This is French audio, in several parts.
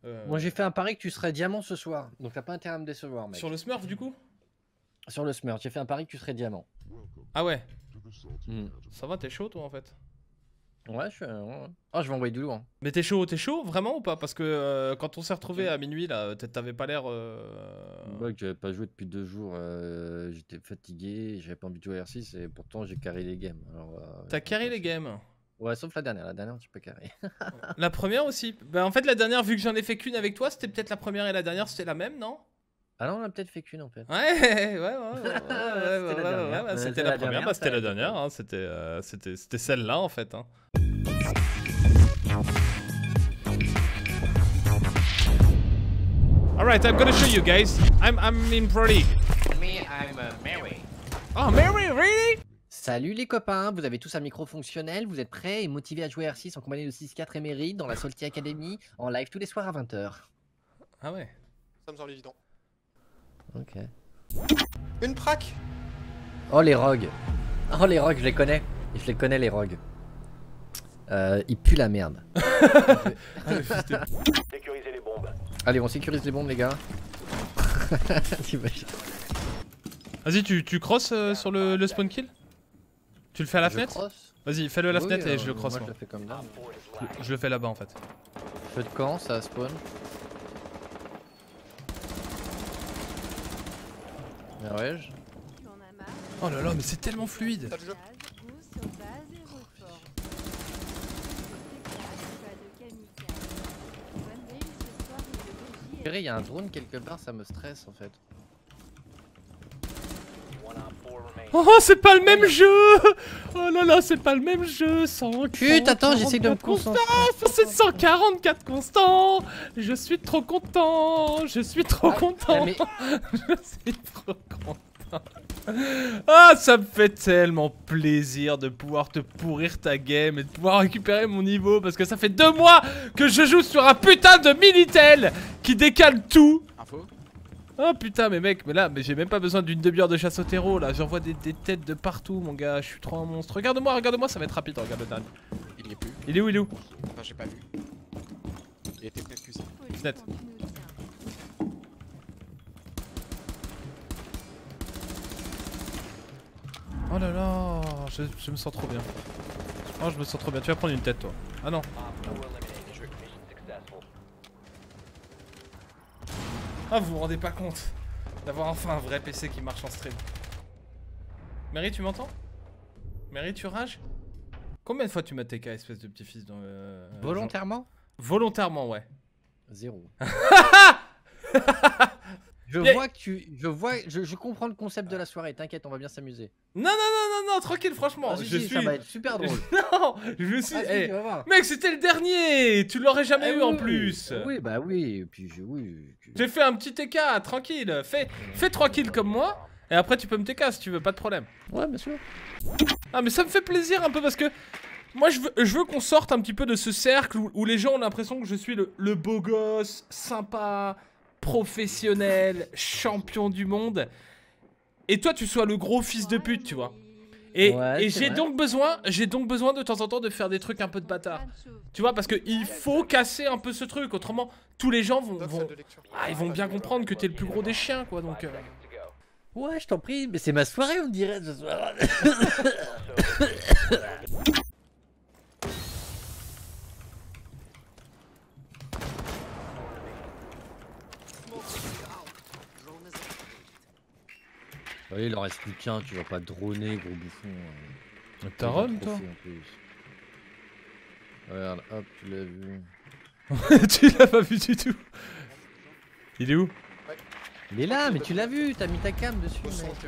Moi j'ai fait un pari que tu serais diamant ce soir, donc t'as pas intérêt à me décevoir, mec. Sur le Smurf du coup? Sur le Smurf, j'ai fait un pari que tu serais diamant. Ah ouais. Ça va, t'es chaud toi en fait? Ouais, oh, je vais envoyer du lourd. Mais t'es chaud vraiment ou pas? Parce que quand on s'est retrouvé à minuit là, t'avais pas l'air. Bah, que j'avais pas joué depuis 2 jours, j'étais fatigué, j'avais pas envie de jouer à R6 et pourtant j'ai carré les games. T'as carré les games? Ouais, sauf la dernière tu peux carrer. La première aussi? Bah en fait la dernière, vu que j'en ai fait qu'une avec toi, c'était peut-être la première et la dernière c'était la même, non? Ah non, on a peut-être fait qu'une en fait. Ouais, C'était la première, bah c'était la dernière, hein. C'était celle-là en fait. Hein. Alright, I'm gonna show you guys. I'm in Pro League. Me, I'm Mary. Oh, Mary, really? Salut les copains, vous avez tous un micro fonctionnel, vous êtes prêts et motivés à jouer R6 en compagnie de 6-4 et Mary dans la Salty Academy en live tous les soirs à 20h. Ah ouais. Ça me semble évident. Ok. Une praque. Oh les rogues. Oh les rogues, je les connais. Je les connais les rogues. Ils puent la merde. Sécuriser les bombes. Allez, on sécurise les bombes les gars. Vas-y, tu crosses sur le spawn kill? Tu le fais à la fenêtre? Vas-y, fais-le à la fenêtre et je le cross. Moi, je le fais comme là. Je le fais là-bas en fait. Feu de camp, ça spawn. Ouais. Oh là là, mais c'est tellement fluide. Il y a un drone quelque part, ça me stresse en fait. Oh, c'est pas le même jeu. Oh là là, c'est pas le même jeu. 100. Putain, attends, j'essaie de me concentrer. C'est 144 constants. Je suis trop content. Je suis trop content. Mais... Je suis trop content. Ah, ça me fait tellement plaisir de pouvoir te pourrir ta game et de pouvoir récupérer mon niveau parce que ça fait 2 mois que je joue sur un putain de Minitel qui décale tout. Info. Oh putain, mais mec, mais j'ai même pas besoin d'une demi-heure de chasse au terreau là. J'envoie des têtes de partout, mon gars. Je suis trop un monstre. Regarde-moi, ça va être rapide. Regarde le dernier. Il y est plus. Il est où? Enfin, j'ai pas vu. Il était peut-être cuisine. Fenêtre. Oh là là, je me sens trop bien. Oh, je me sens trop bien. Tu vas prendre une tête, toi. Ah non. Ah, vous vous rendez pas compte d'avoir enfin un vrai PC qui marche en stream. Mary, tu m'entends? Mary, tu rages? Combien de fois tu m'as TK, espèce de petit-fils dans Volontairement? Volontairement, ouais. 0. Je comprends le concept de la soirée, t'inquiète, on va bien s'amuser. Non, tranquille, franchement. Ça va être super drôle. Non, je me suis. Si, tu vas voir. Mec, c'était le dernier. Tu l'aurais jamais eu en plus. Oui, bah oui, et puis J'ai fait un petit TK, tranquille. Fais 3 kills comme moi. Et après, tu peux me TK si tu veux, pas de problème. Ouais, bien sûr. Ah, mais ça me fait plaisir un peu parce que. Moi, je veux qu'on sorte un petit peu de ce cercle où les gens ont l'impression que je suis le beau gosse, sympa, professionnel, champion du monde. Et toi, tu sois le gros fils de pute, tu vois. Et j'ai donc besoin de temps en temps de faire des trucs un peu de bâtard. Tu vois, parce que il faut casser un peu ce truc. Autrement, tous les gens ils vont bien comprendre que t'es le plus gros des chiens, quoi. Donc. Ouais, je t'en prie, mais c'est ma soirée, on dirait ce soir. Ouais, il en reste plus qu'un, tu vas pas droner, gros bouffon. T'as run, toi? Regarde, hop, tu l'as vu. Tu l'as pas vu du tout. Il est où? Il est là, mais tu l'as vu, t'as mis ta cam dessus.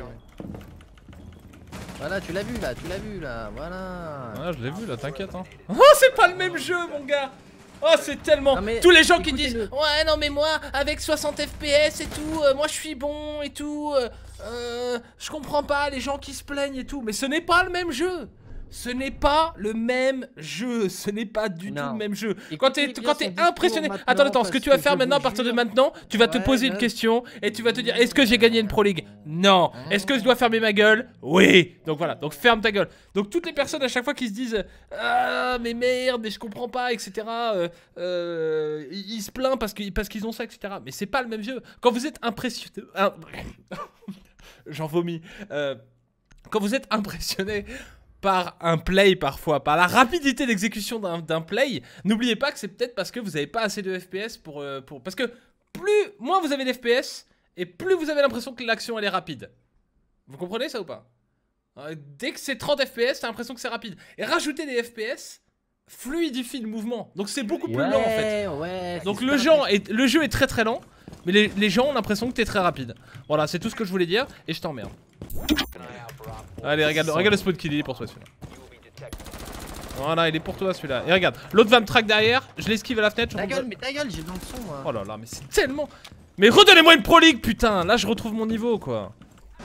Voilà, tu l'as vu là, voilà. Ah, je l'ai vu là, t'inquiète hein. Oh, c'est pas le même jeu, mon gars. Oh, c'est tellement. Non, mais tous les gens qui disent ouais, non, mais moi, avec 60 FPS et tout, moi je suis bon et tout. Je comprends pas les gens qui se plaignent et tout, mais ce n'est pas le même jeu. Ce n'est pas le même jeu, ce n'est pas du tout le même jeu. Quand t'es Écoutez bien impressionné... son discours Attends, ce que parce tu vas que faire je maintenant, à vous partir de jure- maintenant, tu vas te Ouais, poser une mais- question et tu vas te dire, est-ce que j'ai gagné une Pro League? Non. Est-ce que je dois fermer ma gueule? Oui. Donc voilà, donc ferme ta gueule. Donc toutes les personnes à chaque fois qui se disent, ah mais merde, mais je comprends pas, etc. Ils se plaignent parce qu'ils ont ça, etc. Mais c'est pas le même jeu. Quand vous êtes impressionné... J'en vomis. Quand vous êtes impressionné par un play parfois, par la rapidité d'exécution d'un play, n'oubliez pas que c'est peut-être parce que vous n'avez pas assez de FPS pour... Parce que moins vous avez d'FPS, et plus vous avez l'impression que l'action elle est rapide. Vous comprenez ça ou pas? Dès que c'est 30 FPS, t'as l'impression que c'est rapide. Et rajouter des FPS fluidifie le mouvement. Donc c'est beaucoup plus lent en fait. Ouais, Donc c'est le super jeu est très très lent, mais les gens ont l'impression que t'es très rapide. Voilà, c'est tout ce que je voulais dire, et je t'emmerde. Allez, regarde le spawn kill, il est pour toi celui-là. Voilà, il est pour toi celui-là. Et regarde, l'autre va me track derrière, je l'esquive à la fenêtre. Ta gueule, mais ta gueule, j'ai dans le son moi. Oh là là, mais c'est tellement... Mais redonnez-moi une Pro League, putain. Là, je retrouve mon niveau, quoi.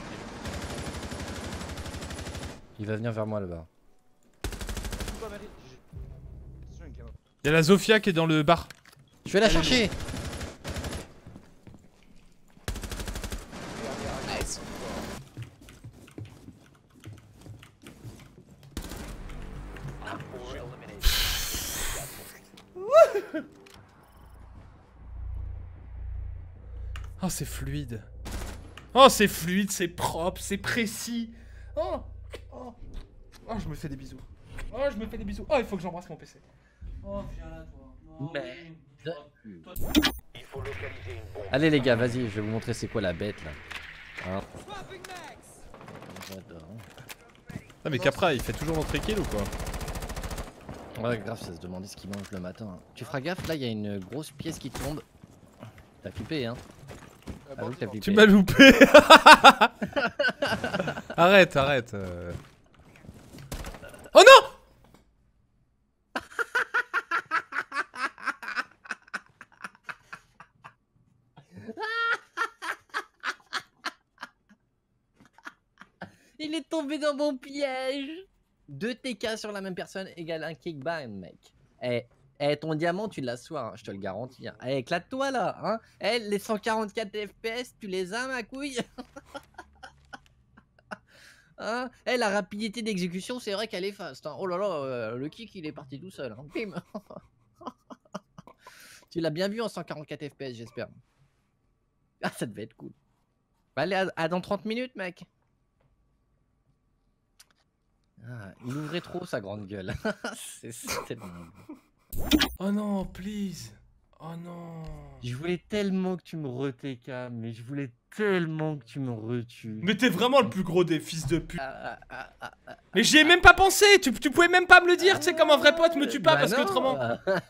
Il va venir vers moi là-bas. Il y a la Zofia qui est dans le bar. Je vais la chercher. Oh, c'est fluide. Oh, c'est fluide, c'est propre, c'est précis. Oh, oh, oh, je me fais des bisous. Oh, je me fais des bisous. Oh, il faut que j'embrasse mon PC. Oh, viens là, toi. Oh, Allez les gars, vas-y, je vais vous montrer c'est quoi la bête là. Hein. J'adore. Ah, mais Capra, il fait toujours notre kill ou quoi? Ouais, grave, ça se demandait ce qu'il mange le matin. Tu feras gaffe, là il y a une grosse pièce qui tombe. T'as flippé hein? Avoue que t'as flippé. Tu m'as loupé. Arrête. Oh non! Il est tombé dans mon piège. 2 TK sur la même personne égale un kickback, mec. Ton diamant, tu l'as soir, hein, je te le garantis. Hein. Éclate-toi là. Hein. Les 144 FPS, tu les as, ma couille. Hein. La rapidité d'exécution, c'est vrai qu'elle est fast. Hein. Oh là là, le kick, il est parti tout seul. Hein. Bim. Tu l'as bien vu en 144 FPS, j'espère. Ah, ça devait être cool. Bah, allez, à dans 30 minutes, mec. Ah, il ouvrait trop sa grande gueule. C'est tellement... Oh non, please. Oh non. Je voulais tellement que tu me re-TK, mais je voulais tellement que tu me retues. Mais t'es vraiment le plus gros des fils de pute. Mais j'y ai même pas pensé. Tu pouvais même pas me le dire. Tu sais, comme un vrai pote, me tue pas Bah parce que non. autrement.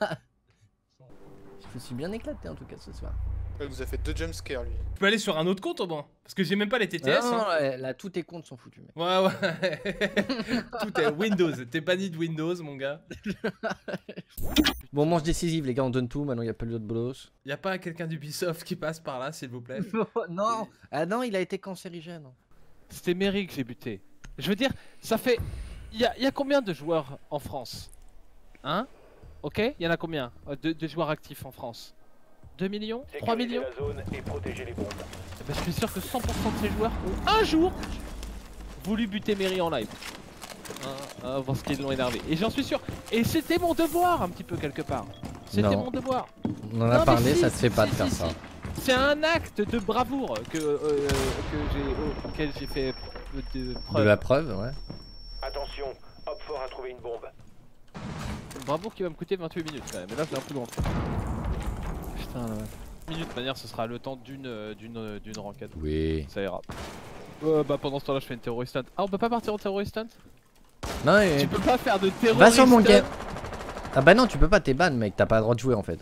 Je me suis bien éclaté en tout cas ce soir. Il nous a fait 2 jumpscares lui. Tu peux aller sur un autre compte au moins. Parce que j'ai même pas les TTS. Non, hein. là, tous tes comptes sont foutus, mec. Ouais. Tout est Windows. T'es banni de Windows, mon gars. Bon, manche décisive, les gars, on donne tout. Maintenant, il n'y a plus d'autres bolos. Y'a pas quelqu'un d'Ubisoft qui passe par là, s'il vous plaît? Non, ah non, il a été cancérigène. C'était Mary que j'ai buté. Je veux dire, ça fait... Il y a combien de joueurs en France? Hein? Ok? Il y en a combien de joueurs actifs en France? 2 millions? 3 millions? Eh ben, je suis sûr que 100% de ces joueurs ont un jour voulu buter Mary en live. Voir ce qu'ils l'ont énervé. Et j'en suis sûr. Et c'était mon devoir un petit peu quelque part. C'était Non. mon devoir. On en a Non, mais parlé, si, ça se fait pas de si, faire si, ça. si. C'est un acte de bravoure auquel j'ai fait de preuve. De la preuve, ouais. Attention, Hopfort a trouvé une bombe. Une bravoure qui va me coûter 28 minutes quand même. Mais là, c'est un peu long. Putain, là. Minutes, de manière, ce sera le temps d'une ranked. Oui. Ça ira. Bah pendant ce temps-là, je fais une terrorist hunt. Ah, on peut pas partir en terrorist hunt? Non, Tu peux pas faire de terrorist va sur mon hunt. game. Ah bah non, tu peux pas, t'es ban, mec. T'as pas le droit de jouer en fait.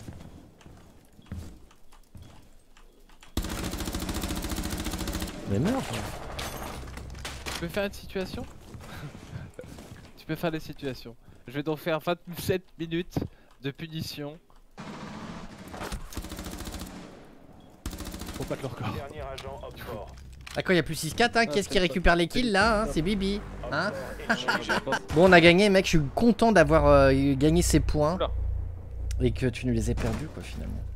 Mais meurs. Tu peux faire une situation? Tu peux faire des situations. Je vais donc faire 27 minutes de punition. Faut battre le record. Dernier agent Hopfort. Ah, quand il y a plus 6-4, hein, qu'est-ce qui récupère les kills là hein? C'est Bibi. Hein Op Bon, on a gagné, mec. Je suis content d'avoir gagné ces points. Oula. Et que tu nous les aies perdus, quoi, finalement.